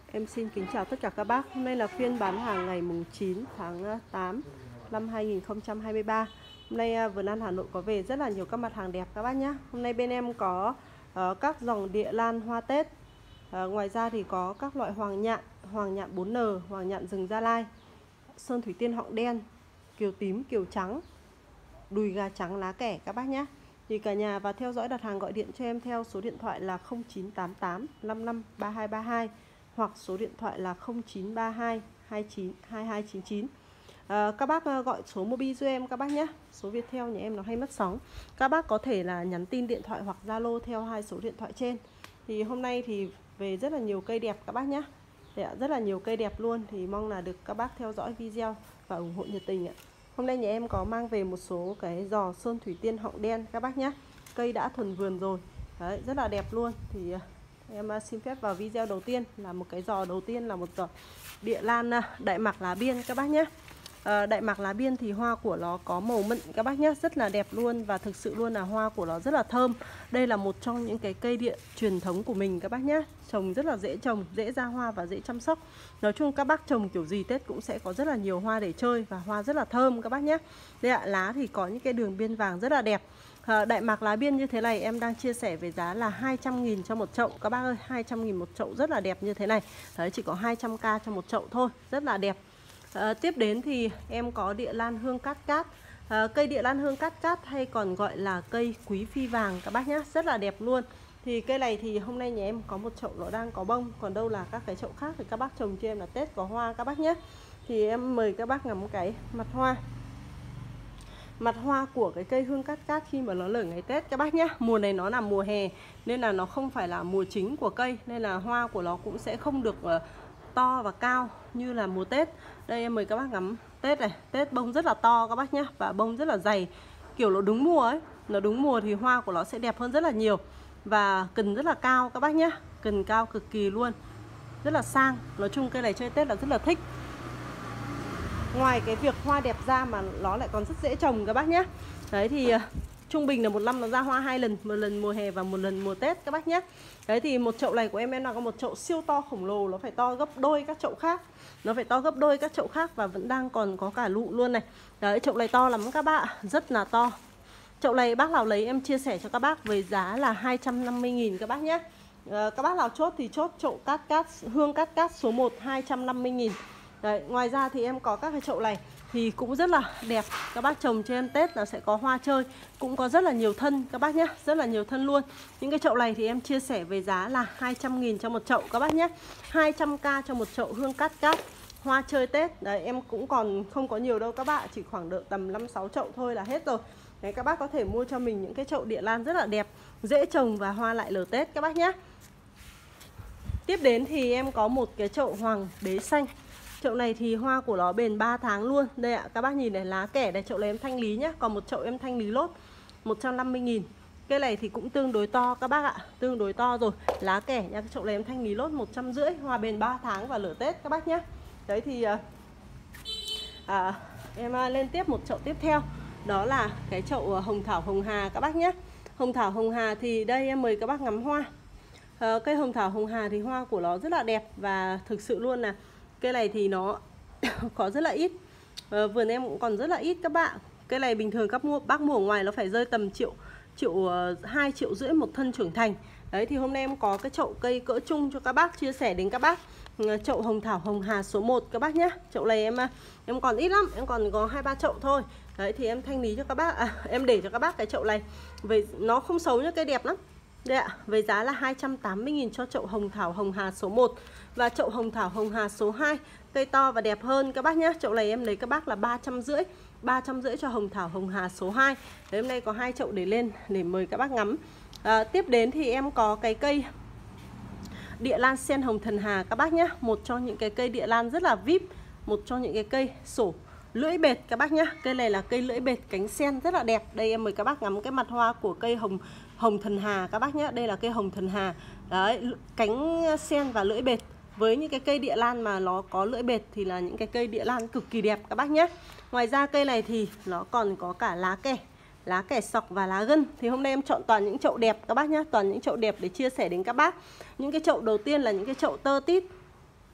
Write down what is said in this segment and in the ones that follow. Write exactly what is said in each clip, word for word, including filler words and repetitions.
Em xin kính chào tất cả các bác. Hôm nay là phiên bán hàng ngày mùng chín tháng tám năm hai nghìn không trăm hai mươi ba. Hôm nay Vườn An Hà Nội có về rất là nhiều các mặt hàng đẹp các bác nhé. Hôm nay bên em có uh, các dòng địa lan hoa Tết. uh, Ngoài ra thì có các loại hoàng nhạn, hoàng nhạn bốn N, hoàng nhạn rừng Gia Lai, sơn thủy tiên họng đen, kiều tím, kiều trắng, đùi gà trắng lá kẻ các bác nhé. Thì cả nhà vào theo dõi đặt hàng gọi điện cho em theo số điện thoại là không chín tám tám năm năm ba hai ba hai hoặc số điện thoại là không chín ba hai hai chín hai hai chín chín. À, các bác gọi số Mobi cho em các bác nhé. Số Viettel nhà em nó hay mất sóng. Các bác có thể là nhắn tin điện thoại hoặc Zalo theo hai số điện thoại trên. Thì hôm nay thì về rất là nhiều cây đẹp các bác nhé. Rất là nhiều cây đẹp luôn. Thì mong là được các bác theo dõi video và ủng hộ nhiệt tình ạ. Hôm nay nhà em có mang về một số cái giò sơn thủy tiên họng đen các bác nhé. Cây đã thuần vườn rồi. Đấy, rất là đẹp luôn. Thì em xin phép vào video đầu tiên là một cái giò đầu tiên là một giò địa lan đại mạc lá biên các bác nhé. à, Đại mạc lá biên thì hoa của nó có màu mận các bác nhé, rất là đẹp luôn. Và thực sự luôn là hoa của nó rất là thơm. Đây là một trong những cái cây địa truyền thống của mình các bác nhé. Trồng rất là dễ trồng, dễ ra hoa và dễ chăm sóc. Nói chung các bác trồng kiểu gì Tết cũng sẽ có rất là nhiều hoa để chơi. Và hoa rất là thơm các bác nhé. Đây ạ, lá thì có những cái đường biên vàng rất là đẹp. Đại mạc lá biên như thế này em đang chia sẻ với giá là hai trăm nghìn cho một chậu các bác ơi. Hai trăm nghìn một chậu rất là đẹp như thế này. Đấy, chỉ có hai trăm k cho một chậu thôi, rất là đẹp. à, Tiếp đến thì em có địa lan hương cát cát. à, Cây địa lan hương cát cát hay còn gọi là cây quý phi vàng các bác nhé, rất là đẹp luôn. Thì cây này thì hôm nay nhà em có một chậu nó đang có bông. Còn đâu là các cái chậu khác thì các bác trồng cho em là Tết có hoa các bác nhé. Thì em mời các bác ngắm cái mặt hoa. Mặt hoa của cái cây hương cát cát khi mà nó nở ngày Tết các bác nhé. Mùa này nó là mùa hè nên là nó không phải là mùa chính của cây, nên là hoa của nó cũng sẽ không được uh, to và cao như là mùa Tết. Đây em mời các bác ngắm Tết này. Tết bông rất là to các bác nhé. Và bông rất là dày, kiểu nó đúng mùa ấy. Nó đúng mùa thì hoa của nó sẽ đẹp hơn rất là nhiều. Và cành rất là cao các bác nhé. Cành cao cực kỳ luôn, rất là sang. Nói chung cây này chơi Tết là rất là thích. Ngoài cái việc hoa đẹp ra mà nó lại còn rất dễ trồng các bác nhé. Đấy thì uh, trung bình là một năm nó ra hoa hai lần, một lần mùa hè và một lần mùa Tết các bác nhé. Đấy thì một chậu này của em em đang có một chậu siêu to khổng lồ, nó phải to gấp đôi các chậu khác. Nó phải to gấp đôi các chậu khác và vẫn đang còn có cả lụ luôn này. Đấy, chậu này to lắm các bạn, rất là to. Chậu này bác nào lấy em chia sẻ cho các bác với giá là hai trăm năm mươi nghìn các bác nhé. uh, Các bác nào chốt thì chốt chậu cát cát hương cát cát số một hai trăm năm mươi nghìn. Đấy, ngoài ra thì em có các cái chậu này thì cũng rất là đẹp. Các bác trồng cho em Tết là sẽ có hoa chơi. Cũng có rất là nhiều thân các bác nhé, rất là nhiều thân luôn. Những cái chậu này thì em chia sẻ với giá là hai trăm nghìn cho một chậu các bác nhé. Hai trăm k cho một chậu hương cát cát hoa chơi Tết. Đấy, em cũng còn không có nhiều đâu các bạn, chỉ khoảng độ tầm năm sáu chậu thôi là hết rồi. Đấy, các bác có thể mua cho mình những cái chậu địa lan rất là đẹp, dễ trồng và hoa lại lở Tết các bác nhé. Tiếp đến thì em có một cái chậu hoàng đế xanh. Chậu này thì hoa của nó bền ba tháng luôn. Đây ạ, các bác nhìn này, lá kẻ đây. Chậu này em thanh lý nhé. Còn một chậu em thanh lý lốt một trăm năm mươi nghìn. Cây này thì cũng tương đối to các bác ạ, tương đối to rồi. Lá kẻ nha, chậu này em thanh lý lốt một trăm rưỡi. Hoa bền ba tháng và lửa Tết các bác nhé. Đấy thì à, em lên tiếp một chậu tiếp theo. Đó là cái chậu hồng thảo hồng hà các bác nhé. Hồng thảo hồng hà thì đây em mời các bác ngắm hoa. à, Cây hồng thảo hồng hà thì hoa của nó rất là đẹp. Và thực sự luôn là cây này thì nó có rất là ít. à, Vườn em cũng còn rất là ít các bạn. Cây này bình thường các mua, bác mua ở ngoài nó phải rơi tầm triệu triệu hai triệu rưỡi một thân trưởng thành. Đấy thì hôm nay em có cái chậu cây cỡ chung cho các bác, chia sẻ đến các bác. Chậu hồng thảo hồng hà số một các bác nhé. Chậu này em em còn ít lắm, em còn có hai ba chậu thôi. Đấy thì em thanh lý cho các bác, à, em để cho các bác cái chậu này. Về nó không xấu nhá, cây đẹp lắm. Đây ạ, với giá là hai trăm tám mươi nghìn cho chậu hồng thảo hồng hà số một. Và chậu hồng thảo hồng hà số hai, cây to và đẹp hơn các bác nhé. Chậu này em lấy các bác là ba trăm rưỡi. ba trăm rưỡi cho hồng thảo hồng hà số hai. Đấy, hôm nay có hai chậu để lên để mời các bác ngắm. à, Tiếp đến thì em có cái cây địa lan sen hồng thần hà các bác nhé. Một trong những cái cây địa lan rất là vip. Một trong những cái cây sổ lưỡi bệt các bác nhé. Cây này là cây lưỡi bệt cánh sen rất là đẹp. Đây em mời các bác ngắm cái mặt hoa của cây hồng hồng thần hà các bác nhé. Đây là cây hồng thần hà. Đấy, cánh sen và lưỡi bệt. Với những cái cây địa lan mà nó có lưỡi bệt thì là những cái cây địa lan cực kỳ đẹp các bác nhé. Ngoài ra cây này thì nó còn có cả lá kẻ, lá kẻ sọc và lá gân. Thì hôm nay em chọn toàn những chậu đẹp các bác nhé, toàn những chậu đẹp để chia sẻ đến các bác. Những cái chậu đầu tiên là những cái chậu tơ tít.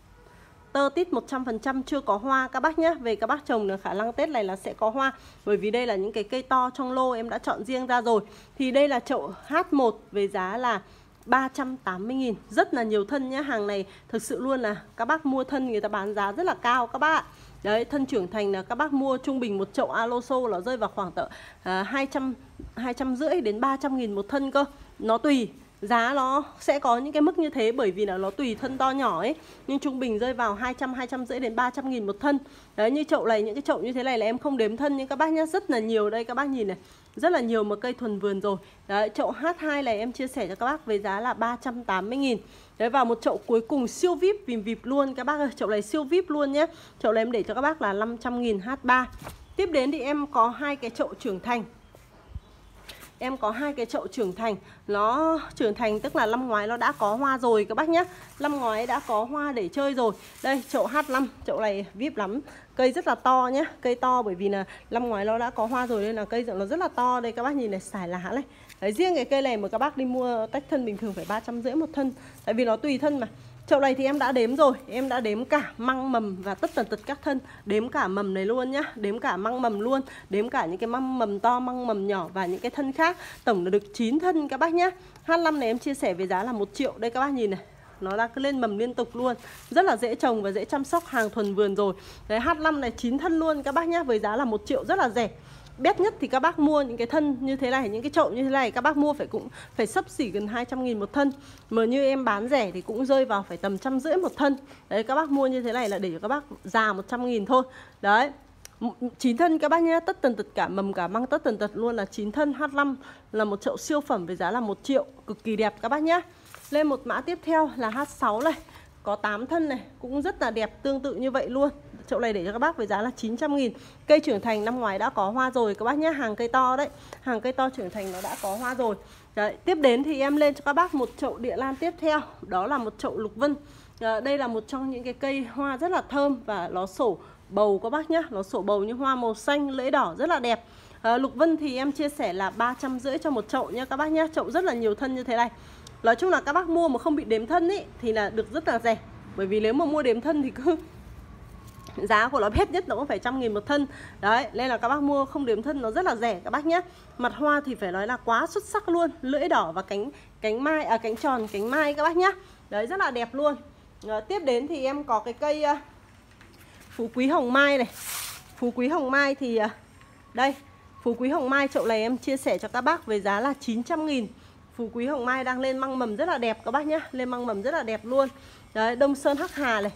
tơ tít một trăm phần trăm chưa có hoa các bác nhé. Về các bác trồng là khả năng Tết này là sẽ có hoa, bởi vì đây là những cái cây to trong lô em đã chọn riêng ra rồi. Thì đây là chậu H một về giá là ba trăm tám mươi nghìn. Rất là nhiều thân nhé. Hàng này thực sự luôn là các bác mua thân người ta bán giá rất là cao các bác ạ. Đấy, thân trưởng thành là các bác mua trung bình một chậu Aloso nó rơi vào khoảng tợ uh, hai trăm, hai trăm rưỡi đến ba trăm nghìn một thân cơ. Nó tùy, giá nó sẽ có những cái mức như thế bởi vì là nó tùy thân to nhỏ ấy. Nhưng trung bình rơi vào hai trăm, hai trăm rưỡi đến ba trăm nghìn một thân. Đấy, như chậu này, những cái chậu như thế này là em không đếm thân nhưng các bác nhé, rất là nhiều đây các bác nhìn này. Rất là nhiều một cây thuần vườn rồi. Đấy, chậu H hai này em chia sẻ cho các bác với giá là ba trăm tám mươi nghìn. Đấy, và một chậu cuối cùng siêu vip vìm vịp luôn các bác ơi. Chậu này siêu vip luôn nhé. Chậu này em để cho các bác là năm trăm nghìn H ba. Tiếp đến thì em có hai cái chậu trưởng thành. Em có hai cái chậu trưởng thành. Nó trưởng thành tức là năm ngoái nó đã có hoa rồi các bác nhé. Năm ngoái đã có hoa để chơi rồi. Đây chậu H năm, chậu này vip lắm. Cây rất là to nhé. Cây to bởi vì là năm ngoái nó đã có hoa rồi nên là cây nó rất là to. Đây các bác nhìn này, xài lá này. Đấy, riêng cái cây này mà các bác đi mua tách thân bình thường phải ba trăm rưỡi một thân. Tại vì nó tùy thân mà. Chậu này thì em đã đếm rồi. Em đã đếm cả măng mầm và tất tần tật các thân. Đếm cả mầm này luôn nhá. Đếm cả măng mầm luôn. Đếm cả những cái măng mầm to, măng mầm nhỏ và những cái thân khác. Tổng là được chín thân các bác nhá. H năm này em chia sẻ với giá là một triệu. Đây các bác nhìn này, nó đã cứ lên mầm liên tục luôn. Rất là dễ trồng và dễ chăm sóc, hàng thuần vườn rồi. Đấy, H năm này chín thân luôn các bác nhá. Với giá là một triệu, rất là rẻ. Bét nhất thì các bác mua những cái thân như thế này, những cái chậu như thế này các bác mua phải cũng phải xấp xỉ gần hai trăm nghìn một thân. Mà như em bán rẻ thì cũng rơi vào phải tầm trăm rưỡi một thân. Đấy, các bác mua như thế này là để cho các bác già một trăm nghìn thôi. Đấy, chín thân các bác nhé, tất tần tật cả mầm cả măng tất tần tật luôn là chín thân. H năm là một chậu siêu phẩm với giá là một triệu, cực kỳ đẹp các bác nhé. Lên một mã tiếp theo là H sáu này, có tám thân này, cũng rất là đẹp, tương tự như vậy luôn. Chậu này để cho các bác với giá là chín trăm nghìn. Cây trưởng thành năm ngoái đã có hoa rồi các bác nhé. Hàng cây to đấy. Hàng cây to trưởng thành nó đã có hoa rồi. Đấy, tiếp đến thì em lên cho các bác một chậu địa lan tiếp theo. Đó là một chậu lục vân. à, Đây là một trong những cái cây hoa rất là thơm. Và nó sổ bầu các bác nhé. Nó sổ bầu như hoa màu xanh, lưỡi đỏ rất là đẹp. à, Lục vân thì em chia sẻ là ba trăm rưỡi cho một chậu nhé các bác nhé. Chậu rất là nhiều thân như thế này. Nói chung là các bác mua mà không bị đếm thân ý, thì là được rất là rẻ. Bởi vì nếu mà mua đếm thân thì cứ giá của nó hết nhất nó cũng phải trăm nghìn một thân. Đấy, nên là các bác mua không đếm thân nó rất là rẻ các bác nhé. Mặt hoa thì phải nói là quá xuất sắc luôn. Lưỡi đỏ và cánh cánh mai, à cánh tròn, cánh mai các bác nhé. Đấy, rất là đẹp luôn. à, Tiếp đến thì em có cái cây uh, phú quý hồng mai này. Phú quý hồng mai thì uh, đây, phú quý hồng mai chậu này em chia sẻ cho các bác với giá là chín trăm nghìn. Phú quý hồng mai đang lên măng mầm rất là đẹp các bác nhé. Lên măng mầm rất là đẹp luôn. Đấy, Đông Sơn Hắc Hà này.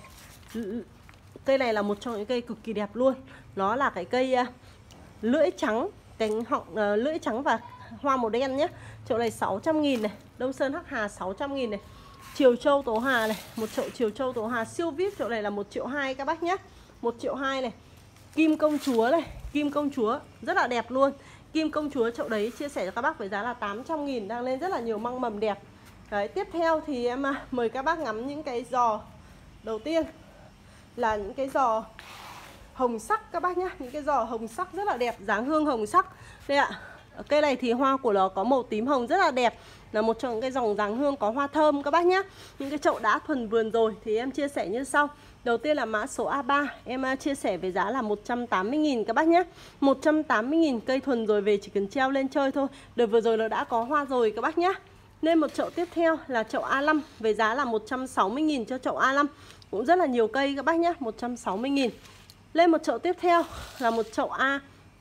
Cây này là một trong những cây cực kỳ đẹp luôn. Nó là cái cây uh, lưỡi trắng, cánh họng uh, lưỡi trắng và hoa màu đen nhé. Chậu này sáu trăm nghìn này. Đông Sơn Hắc Hà sáu trăm nghìn này. Triều Châu Tố Hà này. Một chậu Triều Châu Tố Hà siêu vip. Chậu này là một triệu hai các bác nhé. Một triệu hai này. Kim Công Chúa này. Kim Công Chúa rất là đẹp luôn. Kim Công Chúa chậu đấy chia sẻ cho các bác với giá là tám trăm nghìn. Đang lên rất là nhiều măng mầm đẹp. Đấy, tiếp theo thì em uh, mời các bác ngắm những cái giò. Đầu tiên là những cái giò hồng sắc các bác nhá. Những cái giò hồng sắc rất là đẹp, dáng hương hồng sắc. Đây ạ. Cây này thì hoa của nó có màu tím hồng rất là đẹp. Là một trong những cái dòng dáng hương có hoa thơm các bác nhá. Những cái chậu đã thuần vườn rồi thì em chia sẻ như sau. Đầu tiên là mã số A ba. Em chia sẻ với giá là một trăm tám mươi nghìn các bác nhé. Một trăm tám mươi nghìn, cây thuần rồi về chỉ cần treo lên chơi thôi. Đợt vừa rồi nó đã có hoa rồi các bác nhé. Nên một chậu tiếp theo là chậu A năm. Với giá là một trăm sáu mươi nghìn cho chậu A năm. Cũng rất là nhiều cây các bác nhé. Một trăm sáu mươi nghìn. Lên một chậu tiếp theo là một chậu A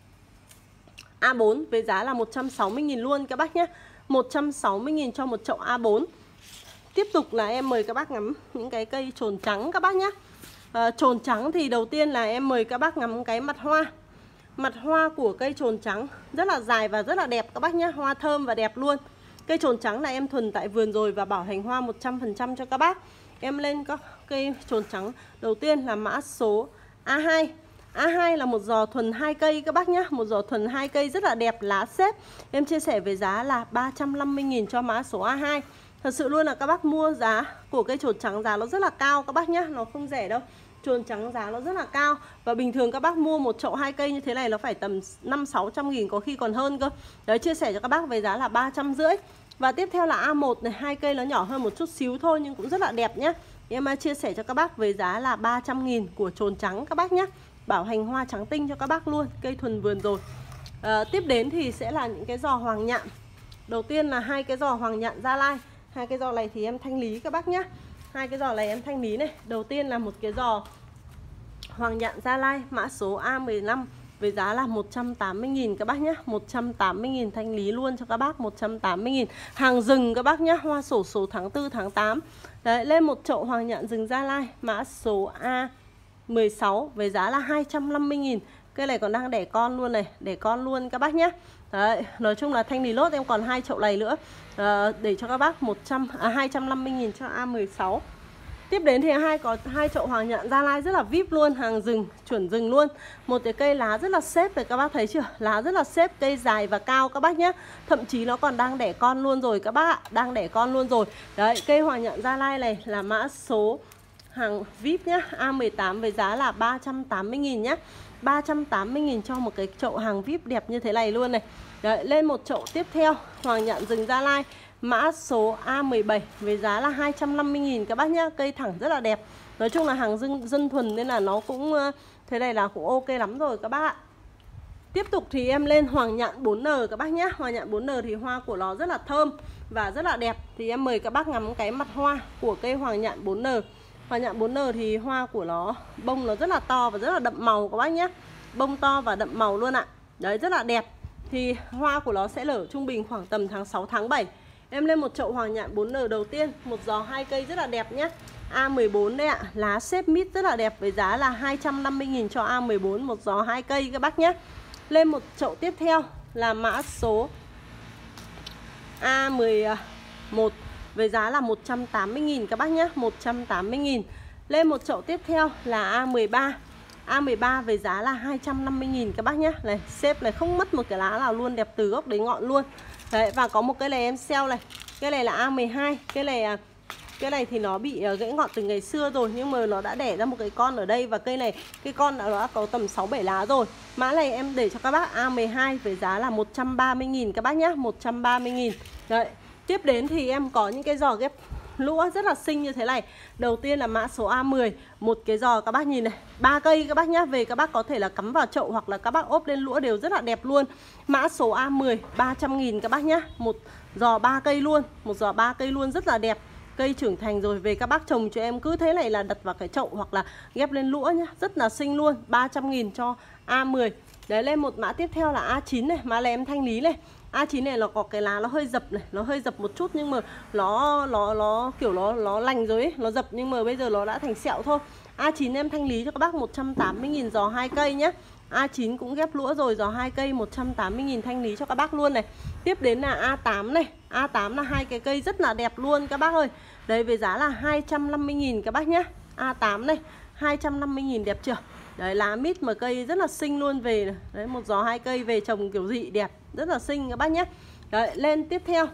A bốn với giá là một trăm sáu mươi nghìn luôn các bác nhé. Một trăm sáu mươi nghìn cho một chậu A bốn. Tiếp tục là em mời các bác ngắm những cái cây trồn trắng các bác nhé. à, Trồn trắng thì đầu tiên là em mời các bác ngắm cái mặt hoa. Mặt hoa của cây trồn trắng rất là dài và rất là đẹp các bác nhé. Hoa thơm và đẹp luôn. Cây trồn trắng là em thuần tại vườn rồi và bảo hành hoa một trăm phần trăm cho các bác. Em lên các cây trồn trắng. Đầu tiên là mã số A hai. A hai là một giò thuần hai cây các bác nhé. Một giò thuần hai cây rất là đẹp, lá xếp. Em chia sẻ với giá là ba trăm năm mươi nghìn cho mã số A hai. Thật sự luôn là các bác mua giá của cây trồn trắng giá nó rất là cao các bác nhé. Nó không rẻ đâu. Trồn trắng giá nó rất là cao. Và bình thường các bác mua một chậu hai cây như thế này nó phải tầm năm sáu trăm nghìn, có khi còn hơn cơ. Đấy, chia sẻ cho các bác với giá là ba trăm rưỡi. Và tiếp theo là A một này, hai cây nó nhỏ hơn một chút xíu thôi nhưng cũng rất là đẹp nhé. Em chia sẻ cho các bác với giá là ba trăm nghìn của chồn trắng các bác nhé. Bảo hành hoa trắng tinh cho các bác luôn, cây thuần vườn rồi. à, Tiếp đến thì sẽ là những cái giò hoàng nhạn. Đầu tiên là hai cái giò hoàng nhạn Gia Lai. Hai cái giò này thì em thanh lý các bác nhé. Hai cái giò này em thanh lý này. Đầu tiên là một cái giò hoàng nhạn Gia Lai mã số A mười lăm với giá là một trăm tám mươi nghìn các bác nhé. Một trăm tám mươi nghìn thanh lý luôn cho các bác, một trăm tám mươi nghìn. Hàng rừng các bác nhé, hoa sổ số tháng tư tháng tám. Đấy, lên một chậu hoàng nhạn rừng Gia Lai mã số A mười sáu với giá là hai trăm năm mươi nghìn. Cây này còn đang đẻ con luôn này, đẻ con luôn các bác nhé. Đấy, nói chung là thanh lý lốt em còn hai chậu này nữa. à, Để cho các bác một trăm, à, hai trăm năm mươi nghìn cho A mười sáu. Tiếp đến thì hai có hai chậu hoàng nhạn Gia Lai rất là vip luôn, hàng rừng, chuẩn rừng luôn. Một cái cây lá rất là xếp này các bác thấy chưa? Lá rất là xếp, cây dài và cao các bác nhé. Thậm chí nó còn đang đẻ con luôn rồi các bác ạ, đang đẻ con luôn rồi. Đấy, cây hoàng nhạn Gia Lai này là mã số hàng vip nhá, A mười tám với giá là ba trăm tám mươi nghìn nhá. ba trăm tám mươi nghìn cho một cái chậu hàng vip đẹp như thế này luôn này. Đấy, lên một chậu tiếp theo, hoàng nhạn rừng Gia Lai mã số A mười bảy với giá là hai trăm năm mươi nghìn các bác nhá. Cây thẳng rất là đẹp. Nói chung là hàng dân, dân thuần nên là nó cũng thế này là cũng ok lắm rồi các bác ạ. Tiếp tục thì em lên hoàng nhạn bốn N các bác nhé. Hoàng nhạn bốn N thì hoa của nó rất là thơm và rất là đẹp. Thì em mời các bác ngắm cái mặt hoa của cây hoàng nhạn bốn N. Hoàng nhạn bốn N thì hoa của nó, bông nó rất là to và rất là đậm màu các bác nhé. Bông to và đậm màu luôn ạ. Đấy, rất là đẹp. Thì hoa của nó sẽ nở trung bình khoảng tầm tháng sáu tháng bảy. Em lên một chậu hoàng nhạn bốn N đầu tiên, một giò hai cây rất là đẹp nhé. A mười bốn đây ạ, lá xếp mít rất là đẹp với giá là hai trăm năm mươi nghìn cho A mười bốn, một giò hai cây các bác nhé. Lên một chậu tiếp theo là mã số A mười một với giá là một trăm tám mươi nghìn các bác nhé, một trăm tám mươi nghìn. Lên một chậu tiếp theo là A mười ba. A mười ba với giá là hai trăm năm mươi nghìn các bác nhé. Này, xếp này không mất một cái lá nào luôn, đẹp từ gốc đến ngọn luôn. Đấy, và có một cái này em sell này. Cái này là A mười hai. Cái này cái này thì nó bị gãy ngọn từ ngày xưa rồi, nhưng mà nó đã đẻ ra một cái con ở đây. Và cây này, cái con nó đã có tầm sáu bảy lá rồi. Mã này em để cho các bác A mười hai với giá là một trăm ba mươi nghìn các bác nhé, một trăm ba mươi nghìn. Đấy, tiếp đến thì em có những cái giò ghép lũa rất là xinh như thế này. Đầu tiên là mã số A mười, một cái giò các bác nhìn này, ba cây các bác nhá, về các bác có thể là cắm vào chậu hoặc là các bác ốp lên lũa đều rất là đẹp luôn. Mã số A mười ba trăm nghìn các bác nhá, một giò ba cây luôn, một giò ba cây luôn rất là đẹp. Cây trưởng thành rồi, về các bác trồng cho em cứ thế này là đặt vào cái chậu hoặc là ghép lên lũa nhá, rất là xinh luôn. Ba trăm nghìn cho A mười. Đấy, lên một mã tiếp theo là A chín này, mã này em thanh lý này. A chín này nó có cái lá nó hơi dập này, nó hơi dập một chút nhưng mà nó nó nó kiểu nó nó lành rồi ấy, nó dập nhưng mà bây giờ nó đã thành sẹo thôi. A chín em thanh lý cho các bác một trăm tám mươi nghìn giò hai cây nhé. A chín cũng ghép lũa rồi, giò hai cây một trăm tám mươi nghìn thanh lý cho các bác luôn này. Tiếp đến là A tám này. A tám là hai cái cây rất là đẹp luôn các bác ơi. Đấy, với giá là hai trăm năm mươi nghìn các bác nhé. A tám này, hai trăm năm mươi nghìn đẹp chưa? Đấy, lá mít mà cây rất là xinh luôn về này. Đấy, một giò hai cây về trồng kiểu dị đẹp, rất là xinh các bác nhé. Đấy, lên tiếp theo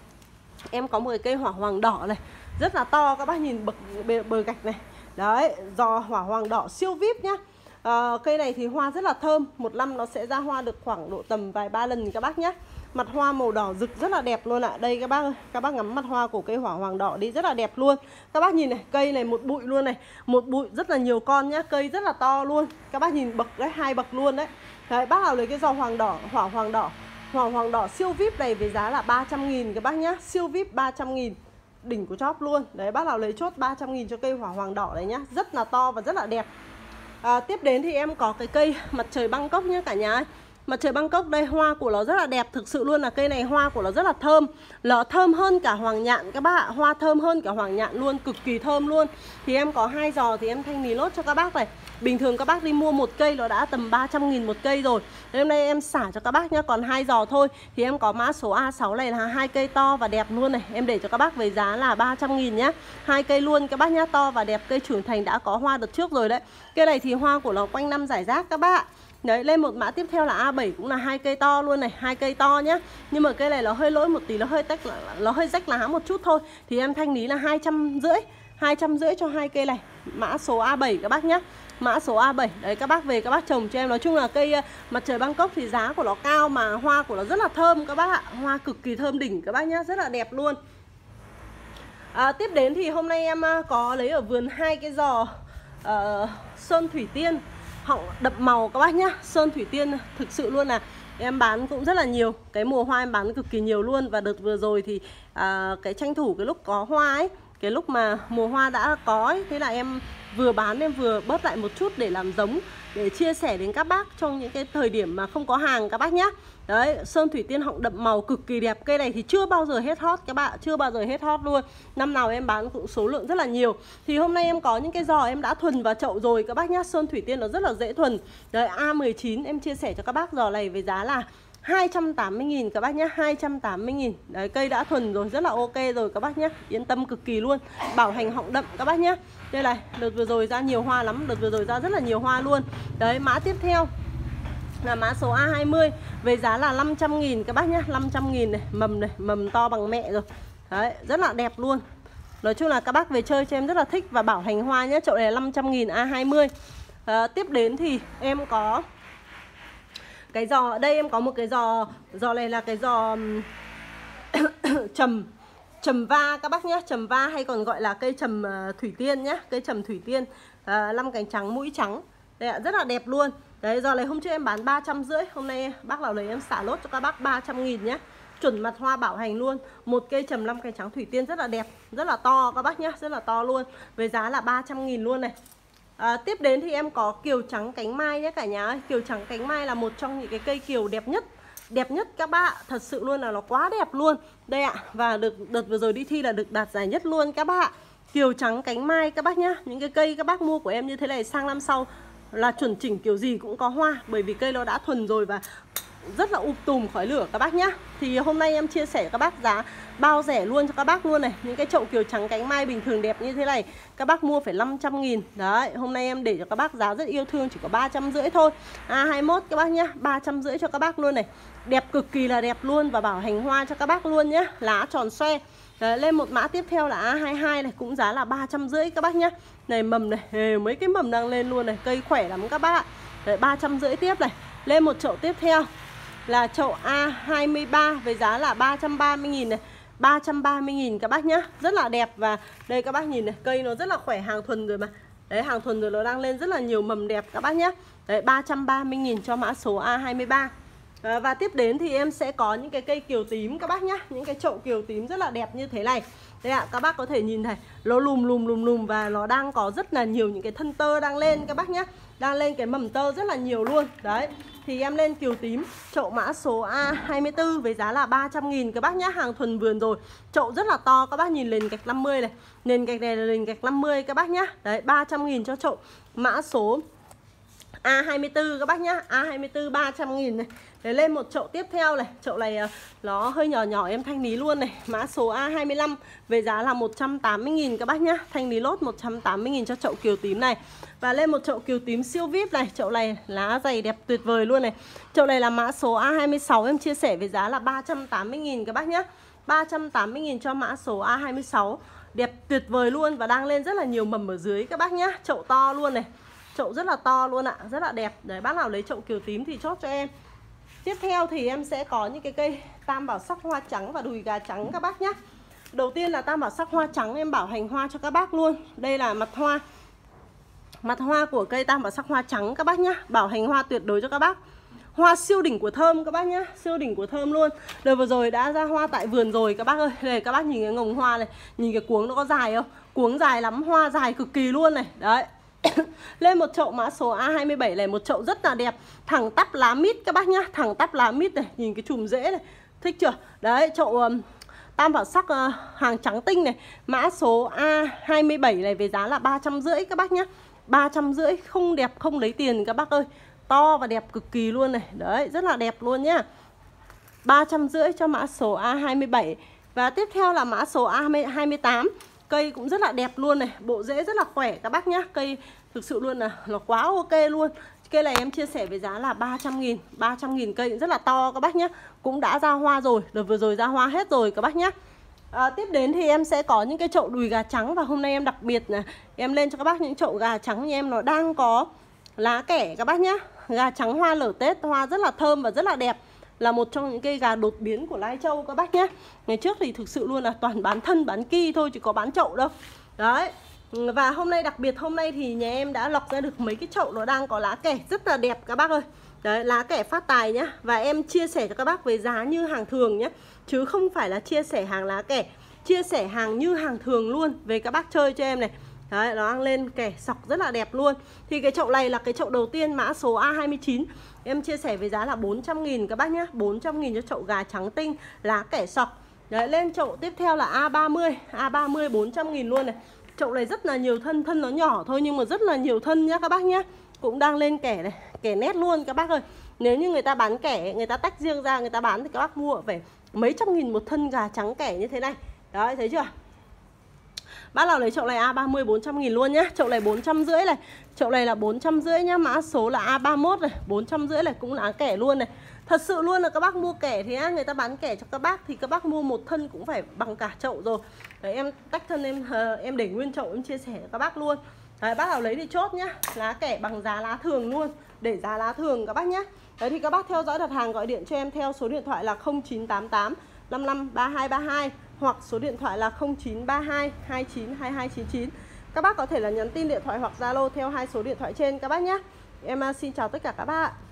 em có một cái cây hỏa hoàng đỏ này, rất là to các bác nhìn bậc bờ, bờ gạch này. Đấy, giò hỏa hoàng đỏ siêu vip nhá. à, Cây này thì hoa rất là thơm, một năm nó sẽ ra hoa được khoảng độ tầm vài ba lần các bác nhé. Mặt hoa màu đỏ rực rất là đẹp luôn ạ. À. Đây các bác ơi, các bác ngắm mặt hoa của cây hỏa hoàng đỏ đi, rất là đẹp luôn. Các bác nhìn này, cây này một bụi luôn này, một bụi rất là nhiều con nhá, cây rất là to luôn. Các bác nhìn bậc đấy, hai bậc luôn đấy. Đấy, bác nào lấy cái giò hoàng đỏ, hỏa hoàng đỏ, hỏa hoàng đỏ siêu vip này với giá là ba trăm nghìn các bác nhá, siêu vip ba trăm nghìn. Đỉnh của chóp luôn. Đấy, bác nào lấy chốt ba trăm nghìn cho cây hỏa hoàng đỏ này nhá, rất là to và rất là đẹp. à, Tiếp đến thì em có cái cây mặt trời Bangkok nhá cả nhà ơi. Mặt trời Bangkok đây, hoa của nó rất là đẹp. Thực sự luôn là cây này hoa của nó rất là thơm. Nó thơm hơn cả hoàng nhạn các bác ạ. Hoa thơm hơn cả hoàng nhạn luôn, cực kỳ thơm luôn. Thì em có hai giò thì em thanh lý lốt cho các bác này. Bình thường các bác đi mua một cây nó đã tầm ba trăm nghìn một cây rồi. Nên hôm nay em xả cho các bác nhá. Còn hai giò thôi. Thì em có mã số A sáu này là hai cây to và đẹp luôn này. Em để cho các bác với giá là ba trăm nghìn nhá. Hai cây luôn các bác nhá, to và đẹp. Cây trưởng thành đã có hoa đợt trước rồi đấy. Cây này thì hoa của nó quanh năm rải rác các bác ạ. Đấy, lên một mã tiếp theo là A bảy cũng là hai cây to luôn này, hai cây to nhá. Nhưng mà cây này nó hơi lỗi một tí, nó hơi tách nó hơi rách lá một chút thôi. Thì em thanh lý là hai trăm rưỡi, hai trăm rưỡi cho hai cây này. Mã số A bảy các bác nhá. Mã số A bảy. Đấy, các bác về các bác trồng cho em. Nói chung là cây mặt trời Bangkok thì giá của nó cao mà hoa của nó rất là thơm các bác ạ. Hoa cực kỳ thơm đỉnh các bác nhá, rất là đẹp luôn. À, tiếp đến thì hôm nay em có lấy ở vườn hai cái giò uh, sơn thủy tiên họng đậm màu các bác nhá. Sơn thủy tiên thực sự luôn là em bán cũng rất là nhiều. Cái mùa hoa em bán cực kỳ nhiều luôn. Và đợt vừa rồi thì à, cái tranh thủ cái lúc có hoa ấy, cái lúc mà mùa hoa đã có ấy, thế là em vừa bán em vừa bớt lại một chút để làm giống, để chia sẻ đến các bác trong những cái thời điểm mà không có hàng các bác nhá. Đấy, sơn thủy tiên họng đậm màu cực kỳ đẹp. Cây này thì chưa bao giờ hết hot các bạn, chưa bao giờ hết hot luôn. Năm nào em bán cũng số lượng rất là nhiều. Thì hôm nay em có những cái giò em đã thuần vào chậu rồi các bác nhá. Sơn thủy tiên nó rất là dễ thuần. Đấy, A mười chín em chia sẻ cho các bác giò này với giá là hai trăm tám mươi nghìn các bác nhé, hai trăm tám mươi nghìn. Đấy, cây đã thuần rồi, rất là ok rồi các bác nhé. Yên tâm cực kỳ luôn. Bảo hành họng đậm các bác nhé. Đây này, đợt vừa rồi ra nhiều hoa lắm, đợt vừa rồi ra rất là nhiều hoa luôn. Đấy, mã tiếp theo là mã số A hai mươi với giá là năm trăm nghìn các bác nhé, năm trăm nghìn này, mầm này, mầm to bằng mẹ rồi. Đấy, rất là đẹp luôn. Nói chung là các bác về chơi cho em rất là thích và bảo hành hoa nhé. Chậu này là năm trăm nghìn A hai mươi. À, tiếp đến thì em có cái giò, ở đây em có một cái giò, giò này là cái giò trầm trầm va các bác nhé, trầm va hay còn gọi là cây trầm uh, thủy tiên nhé, cây trầm thủy tiên, uh, năm cánh trắng mũi trắng. Đây ạ, rất là đẹp luôn. Đấy, giò này hôm trước em bán ba trăm rưỡi, hôm nay bác nào lấy em xả lốt cho các bác ba trăm nghìn nhé. Chuẩn mặt hoa bảo hành luôn. Một cây trầm năm cánh trắng thủy tiên rất là đẹp, rất là to các bác nhé, rất là to luôn. Với giá là ba trăm nghìn luôn này. À, tiếp đến thì em có kiều trắng cánh mai nhé cả nhà ơi. Kiều trắng cánh mai là một trong những cái cây kiều đẹp nhất, đẹp nhất các bác ạ. Thật sự luôn là nó quá đẹp luôn. Đây ạ, và được đợt vừa rồi đi thi là được đạt giải nhất luôn các bác ạ. Kiều trắng cánh mai các bác nhá. Những cái cây các bác mua của em như thế này sang năm sau là chuẩn chỉnh kiểu gì cũng có hoa, bởi vì cây nó đã thuần rồi và rất là ụp tùm khói lửa các bác nhá. Thì hôm nay em chia sẻ các bác giá bao rẻ luôn cho các bác luôn này. Những cái chậu kiều trắng cánh mai bình thường đẹp như thế này các bác mua phải năm trăm nghìn. Đấy, hôm nay em để cho các bác giá rất yêu thương, chỉ có ba trăm rưỡi thôi. A hai mốt các bác nhá, ba trăm rưỡi cho các bác luôn này. Đẹp cực kỳ là đẹp luôn và bảo hành hoa cho các bác luôn nhá. Lá tròn xoe. Đấy, lên một mã tiếp theo là A hai hai này, cũng giá là ba trăm rưỡi các bác nhá. Này mầm này, hề, mấy cái mầm đang lên luôn này, cây khỏe lắm các bác ạ. Đấy, ba trăm rưỡi tiếp này. Lên một chậu tiếp theo là chậu A hai mươi ba với giá là ba trăm ba mươi nghìn này, ba trăm ba mươi nghìn các bác nhá. Rất là đẹp và đây các bác nhìn này, cây nó rất là khỏe, hàng thuần rồi mà. Đấy, hàng thuần rồi, nó đang lên rất là nhiều mầm đẹp các bác nhá. Đấy, ba trăm ba mươi nghìn cho mã số A hai mươi ba. À, và tiếp đến thì em sẽ có những cái cây kiều tím các bác nhá. Những cái chậu kiều tím rất là đẹp như thế này. Đây ạ, các bác có thể nhìn thấy nó lùm lùm lùm lùm và nó đang có rất là nhiều những cái thân tơ đang lên các bác nhá. Đang lên cái mầm tơ rất là nhiều luôn. Đấy, thì em lên kiều tím chậu mã số A hai mươi tư với giá là ba trăm nghìn các bác nhá. Hàng thuần vườn rồi. Chậu rất là to, các bác nhìn nền gạch năm mươi này. Nền gạch này là nền gạch năm mươi các bác nhá. Đấy, ba trăm nghìn cho chậu mã số A hai mươi tư các bác nhá. A hai mươi tư ba trăm nghìn này. Để lên một chậu tiếp theo này. Chậu này nó hơi nhỏ nhỏ em thanh lý luôn này. Mã số A hai mươi lăm với giá là một trăm tám mươi nghìn các bác nhá. Thanh lý lốt một trăm tám mươi nghìn cho chậu kiều tím này. Và lên một chậu kiều tím siêu vip này. Chậu này lá dày đẹp tuyệt vời luôn này. Chậu này là mã số A hai mươi sáu em chia sẻ với giá là ba trăm tám mươi nghìn các bác nhá. ba trăm tám mươi nghìn cho mã số A hai mươi sáu. Đẹp tuyệt vời luôn và đang lên rất là nhiều mầm ở dưới các bác nhá. Chậu to luôn này. Chậu rất là to luôn ạ, rất là đẹp. Đấy, bác nào lấy chậu kiều tím thì chốt cho em. Tiếp theo thì em sẽ có những cái cây tam bảo sắc hoa trắng và đùi gà trắng các bác nhé. Đầu tiên là tam bảo sắc hoa trắng, em bảo hành hoa cho các bác luôn. Đây là mặt hoa. Mặt hoa của cây tam bảo sắc hoa trắng các bác nhé. Bảo hành hoa tuyệt đối cho các bác. Hoa siêu đỉnh của thơm các bác nhé. Siêu đỉnh của thơm luôn. Đợt vừa rồi đã ra hoa tại vườn rồi các bác ơi. Đây các bác nhìn cái ngồng hoa này. Nhìn cái cuống nó có dài không? Cuống dài lắm, hoa dài cực kỳ luôn này. Đấy. Lên một chậu mã số A hai mươi bảy này, một chậu rất là đẹp, thẳng tắp lá mít các bác nhá, thẳng tắp lá mít này, nhìn cái chùm rễ này, thích chưa? Đấy, chậu um, tam bảo sắc uh, hàng trắng tinh này, mã số A hai mươi bảy này với giá là ba trăm rưỡi các bác nhá. ba trăm rưỡi không đẹp không lấy tiền các bác ơi. To và đẹp cực kỳ luôn này. Đấy, rất là đẹp luôn nhá. ba trăm rưỡi cho mã số A hai mươi bảy. Và tiếp theo là mã số A hai mươi tám. Cây cũng rất là đẹp luôn này, bộ rễ rất là khỏe các bác nhá. Cây thực sự luôn là nó quá ok luôn. Cây này em chia sẻ với giá là ba trăm nghìn. ba trăm nghìn cây rất là to các bác nhá. Cũng đã ra hoa rồi, đợt vừa rồi ra hoa hết rồi các bác nhá. À, tiếp đến thì em sẽ có những cái chậu đùi gà trắng. Và hôm nay em đặc biệt là em lên cho các bác những chậu gà trắng như em, nó đang có lá kẻ các bác nhá. Gà trắng hoa lở Tết, hoa rất là thơm và rất là đẹp. là một trong những cây gà đột biến của Lai Châu các bác nhé. Ngày trước thì thực sự luôn là toàn bán thân bán ki thôi chứ có bán chậu đâu. Đấy. Và hôm nay đặc biệt hôm nay thì nhà em đã lọc ra được mấy cái chậu nó đang có lá kẻ rất là đẹp các bác ơi. Đấy, lá kẻ phát tài nhá. Và em chia sẻ cho các bác với giá như hàng thường nhé, chứ không phải là chia sẻ hàng lá kẻ, chia sẻ hàng như hàng thường luôn về các bác chơi cho em này. Đấy, nó đang lên kẻ sọc rất là đẹp luôn. Thì cái chậu này là cái chậu đầu tiên mã số A hai mươi chín. Em chia sẻ với giá là bốn trăm nghìn các bác nhé, bốn trăm nghìn cho chậu gà trắng tinh, lá kẻ sọc. Đấy, lên chậu tiếp theo là A ba mươi. A ba mươi bốn trăm nghìn luôn này. Chậu này rất là nhiều thân, thân nó nhỏ thôi nhưng mà rất là nhiều thân nhá các bác nhé. Cũng đang lên kẻ này, kẻ nét luôn các bác ơi. Nếu như người ta bán kẻ, người ta tách riêng ra người ta bán thì các bác mua phải mấy trăm nghìn một thân gà trắng kẻ như thế này. Đấy, thấy chưa? Bác nào lấy chậu này A ba mươi bốn trăm nghìn luôn nhé. Chậu này bốn trăm rưỡi này. Chậu này là bốn trăm rưỡi nhá. Mã số là A ba mốt này, bốn trăm rưỡi này, cũng là kẻ luôn này. Thật sự luôn là các bác mua kẻ thì á, người ta bán kẻ cho các bác thì các bác mua một thân cũng phải bằng cả chậu rồi. Đấy, em tách thân em em để nguyên chậu em chia sẻ cho các bác luôn. Đấy, bác nào lấy thì chốt nhá. Lá kẻ bằng giá lá thường luôn, để giá lá thường các bác nhá. Đấy thì các bác theo dõi đặt hàng gọi điện cho em theo số điện thoại là không chín tám tám năm năm ba hai ba hai hoặc số điện thoại là không chín ba hai hai chín hai hai chín chín. Các bác có thể là nhắn tin điện thoại hoặc Zalo theo hai số điện thoại trên các bác nhé. Em xin chào tất cả các bác.